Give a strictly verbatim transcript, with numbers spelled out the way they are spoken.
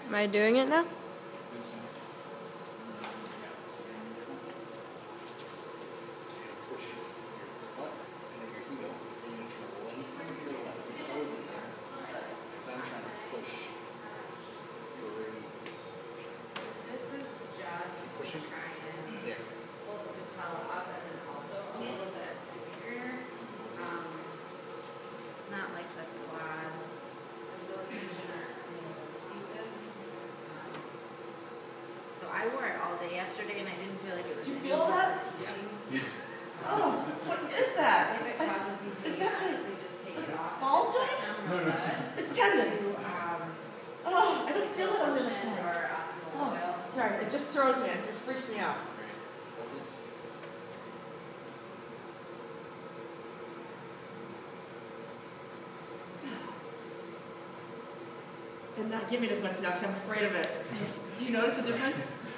Am I doing it now? This is just to try and pull the patella up and then also a little bit superior. Um, it's not like the quad facilitation or any of those pieces. Um, so I wore it all day yesterday and I didn't feel like it was. Do you feel that? Yeah. Oh, what is that? If it causes you pain, Is that the honestly, just take it off. ball It's joint? like, real good. It's tendons. To, um, Oh, I don't like feel it on the other lotion side. or, um, Oh, oil. sorry, it just throws me. It freaks me out. And not giving as much now because I'm afraid of it. Do you, do you notice the difference?